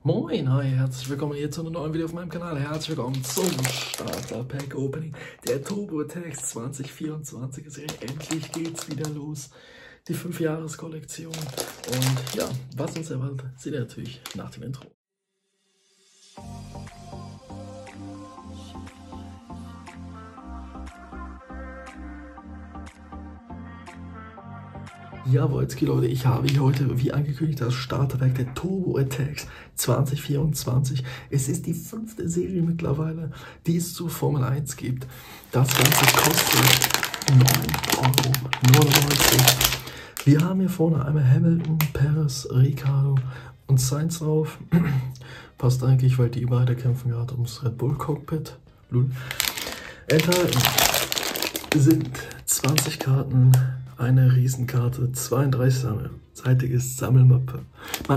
Moin, hi, herzlich willkommen hier zu einem neuen Video auf meinem Kanal. Herzlich willkommen zum Starter Pack Opening der Turbo Attacks 2024 Serie. Endlich geht's wieder los. Die 5-Jahres-Kollektion. Und ja, was uns erwartet, seht ihr natürlich nach dem Intro. Jawohl, Leute, ich habe hier heute, wie angekündigt, das Starterpack der Turbo Attacks 2024. Es ist die 5. Serie mittlerweile, die es zur Formel 1 gibt. Das Ganze kostet 9,99 €. Wir haben hier vorne einmal Hamilton, Perez, Ricciardo und Sainz drauf. Passt eigentlich, weil die beide kämpfen gerade ums Red Bull Cockpit. Enthalten sind 20 Karten, eine Riesenkarte, 32-seitige Sammelmappe. Mann,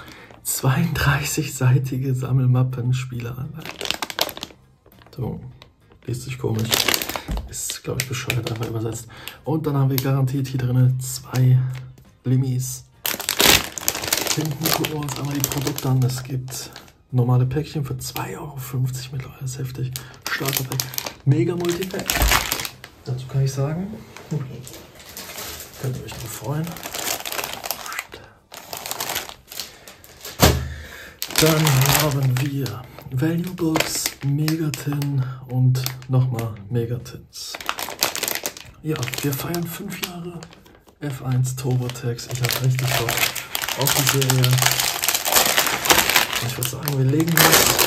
32-seitige Sammelmappen-Spieleranleitung. So, liest sich komisch. Ist, glaube ich, bescheuert, einfach übersetzt. Und dann haben wir garantiert hier drin 2 Limis. Hinten gucken wir uns einmal die Produkte an. Es gibt normale Päckchen für 2,50 € mittlerweile. Das ist heftig. Starterpack. Mega Multipack. Dazu kann ich sagen, könnt ihr euch drauf freuen. Dann haben wir Valuables, Megatin und nochmal Megatins. Ja, wir feiern 5 Jahre F1 Turbo Attacks. Ich habe richtig Bock auf die Serie. Und ich würde sagen, wir legen los.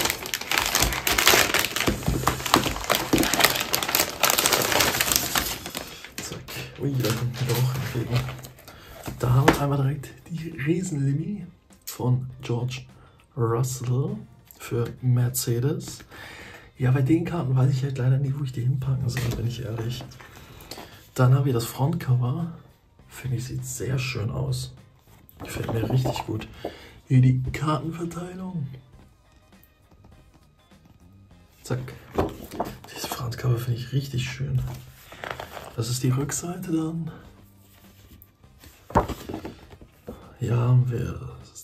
Ui, da kommt mir auch entgegen. Da haben wir einmal direkt die Riesenlimi von George Russell für Mercedes. Ja, bei den Karten weiß ich halt leider nicht, wo ich die hinpacken soll, bin ich ehrlich. Dann haben wir das Frontcover. Finde ich, sieht sehr schön aus. Gefällt mir richtig gut. Hier die Kartenverteilung. Zack. Dieses Frontcover finde ich richtig schön. Das ist die Rückseite dann. Hier haben wir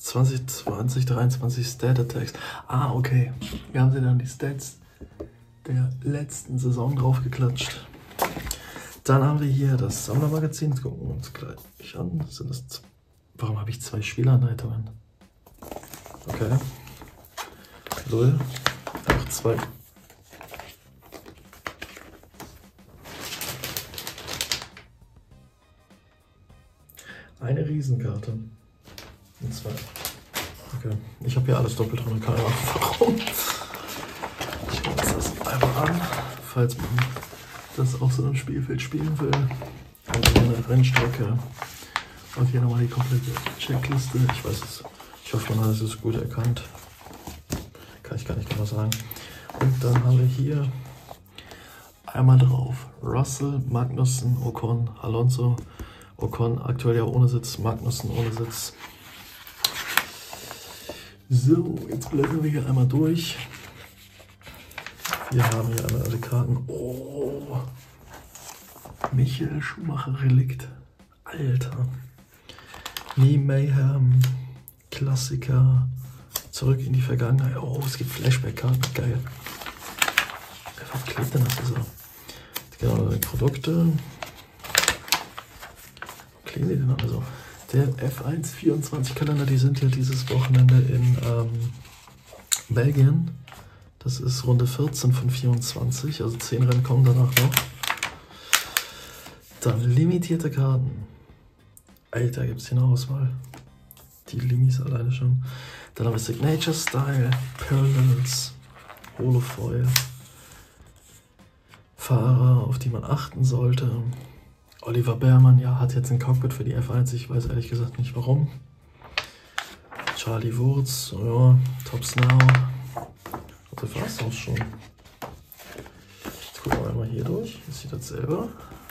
2023 Stat Attacks. Ah, okay. Hier haben sie dann die Stats der letzten Saison drauf geklatscht. Dann haben wir hier das Sammlermagazin. Das gucken wir uns gleich an. Warum habe ich 2 Spielanleitungen? Okay. Lol. Einfach 2. Eine Riesenkarte. Und 2. Okay. Ich habe hier alles doppelt drin, keine Ahnung warum. Ich schaue uns das einmal an, falls man das auf so einem Spielfeld spielen will. Also hier eine Rennstrecke. Und hier nochmal die komplette Checkliste. Ich weiß es. Ich hoffe, man hat es gut erkannt. Kann ich gar nicht genau sagen. Und dann haben wir hier einmal drauf Russell, Magnussen, Ocon, Alonso. Ocon aktuell ja ohne Sitz, Magnussen ohne Sitz. So, jetzt blättern wir hier einmal durch. Wir haben hier einmal alle Karten. Oh, Michael Schumacher Relikt. Alter. Nie Mayhem. Klassiker. Zurück in die Vergangenheit. Oh, es gibt Flashback-Karten. Geil. Was klebt denn das so? Genau, die Produkte. Kleben die denn also? Der F1 24 Kalender, die sind ja dieses Wochenende in Belgien. Das ist Runde 14 von 24, also 10 Rennen kommen danach noch. Dann limitierte Karten. Alter, gibt es hier eine Auswahl. Die Limis alleine schon. Dann haben wir Signature Style, Parallels, Holofoil, Fahrer, auf die man achten sollte. Oliver Behrmann, ja, hat jetzt ein Cockpit für die F1, ich weiß ehrlich gesagt nicht warum. Charlie Wurz, ja, Tops Now. Und das war's auch schon. Jetzt gucken wir einmal hier durch, wie sieht das selber?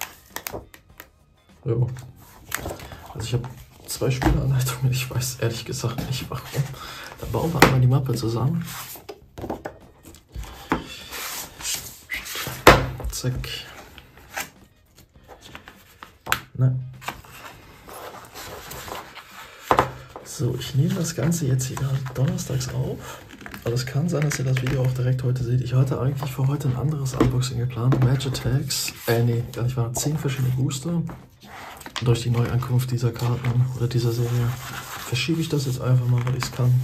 Ja. Also ich habe 2 Spielanleitungen, ich weiß ehrlich gesagt nicht warum. Dann bauen wir einmal die Mappe zusammen. Zack. So, ich nehme das Ganze jetzt hier donnerstags auf. Aber es kann sein, dass ihr das Video auch direkt heute seht. Ich hatte eigentlich für heute ein anderes Unboxing geplant. Match Attacks, nee, gar nicht wahr, 10 verschiedene Booster. Durch die Neuankunft dieser Karten oder dieser Serie verschiebe ich das jetzt einfach mal, weil ich es kann.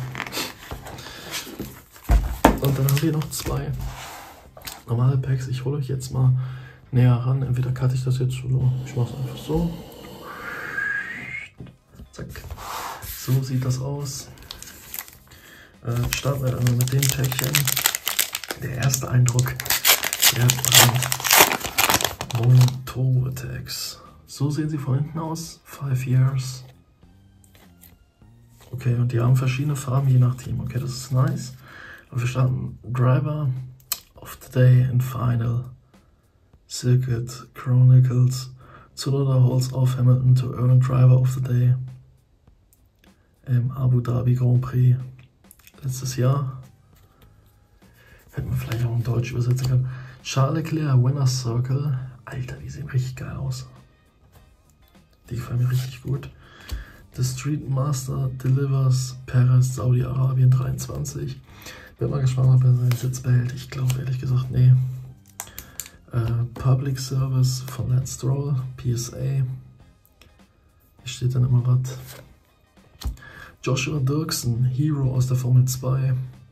Und dann haben wir noch 2 normale Packs. Ich hole euch jetzt mal näher ran. Entweder cutte ich das jetzt so, ich mache es einfach so. Zack. So sieht das aus. Starten wir dann mit dem Päckchen. Der erste Eindruck der Turbo Attacks. So sehen sie von hinten aus. 5 Years. Okay, und die haben verschiedene Farben je nach Team. Okay, das ist nice. Und wir starten Driver of the Day in Final. Circuit Chronicles. Tsunoda holds off Hamilton to earn Driver of the Day im Abu Dhabi Grand Prix letztes Jahr. Hätten wir vielleicht auch in Deutsch übersetzen können. Charles Leclerc Winner's Circle. Alter, die sehen richtig geil aus. Die gefallen mir richtig gut. The Street Master delivers Perez Saudi-Arabien 23. Bin mal gespannt, ob er seinen Sitz behält. Ich glaube ehrlich gesagt, nee. Public Service von Lance Stroll, PSA. Hier steht dann immer was. Joshua Dirksen, Hero aus der Formel 2.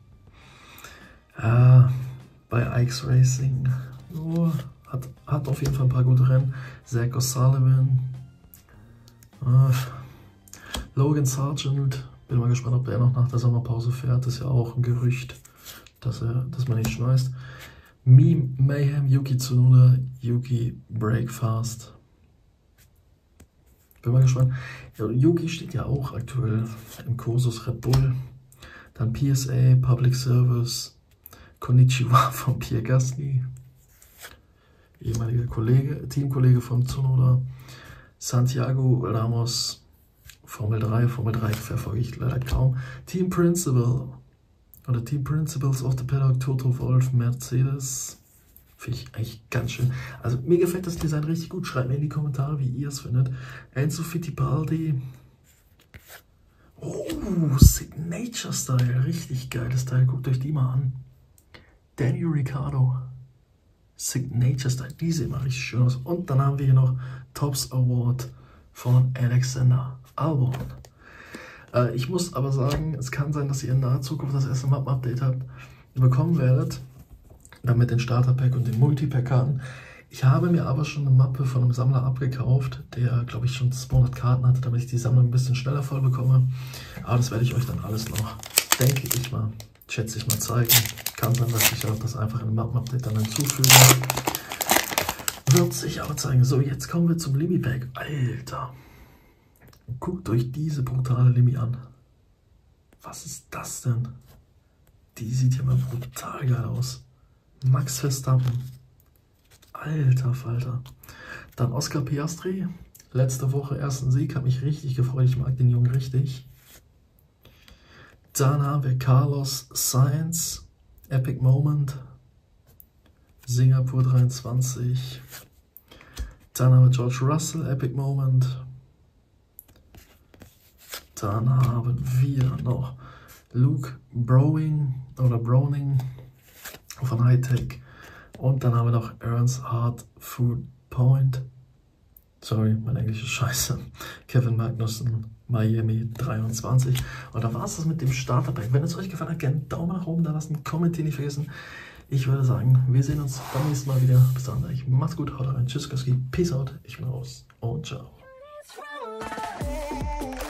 Bei Ike's Racing. Oh, hat auf jeden Fall ein paar gute Rennen. Zach O'Sullivan. Logan Sargent. Bin mal gespannt, ob er noch nach der Sommerpause fährt. Das ist ja auch ein Gerücht, dass man ihn schmeißt. Meme Mayhem, Yuki Tsunoda, Yuki Breakfast. Bin mal gespannt. Ja, Yuki steht ja auch aktuell im Kursus Red Bull. Dann PSA, Public Service, Konnichiwa von Pierre Gasly, ehemaliger Teamkollege von Tsunoda. Santiago Ramos, Formel 3 verfolge ich leider kaum. Team Principal oder Team Principals of the Paddock, Toto Wolff, Mercedes. Finde ich eigentlich ganz schön. Also mir gefällt das Design richtig gut. Schreibt mir in die Kommentare, wie ihr es findet. Enzo Fittipaldi. Oh, Signature Style. Richtig geiles Teil. Guckt euch die mal an. Daniel Ricciardo. Signature Style. Die sehen mal richtig schön aus. Und dann haben wir hier noch Tops Award von Alexander Albon. Ich muss aber sagen, es kann sein, dass ihr in naher Zukunft das erste Map-Update bekommen werdet. Mit den Starter-Pack und den Multipack-Karten. Ich habe mir aber schon eine Mappe von einem Sammler abgekauft, der, glaube ich, schon 200 Karten hatte, damit ich die Sammlung ein bisschen schneller voll bekomme. Aber das werde ich euch dann alles noch, denke ich mal, schätze ich mal, zeigen. Kann sein, dass ich auch das einfach in einem Mappen-Update dann hinzufüge. Wird sich aber zeigen. So, jetzt kommen wir zum Limi-Pack. Alter. Guckt euch diese brutale Limi an. Was ist das denn? Die sieht ja mal brutal geil aus. Max Verstappen. Alter Falter. Dann Oscar Piastri. Letzte Woche ersten Sieg. Hat mich richtig gefreut. Ich mag den Jungen richtig. Dann haben wir Carlos Sainz. Epic Moment. Singapur 23. Dann haben wir George Russell. Epic Moment. Dann haben wir noch Luke Browning von Hightech. Und dann haben wir noch Earnhardt Food Point. Sorry, mein Englisch ist scheiße. Kevin Magnussen, Miami 23. Und da war es das mit dem Starterpack. Wenn es euch gefallen hat, gerne einen Daumen nach oben da lassen, kommentieren nicht vergessen. Ich würde sagen, wir sehen uns beim nächsten Mal wieder. Bis dann, macht's gut, haut rein, tschüss, Peace out, ich bin raus und ciao.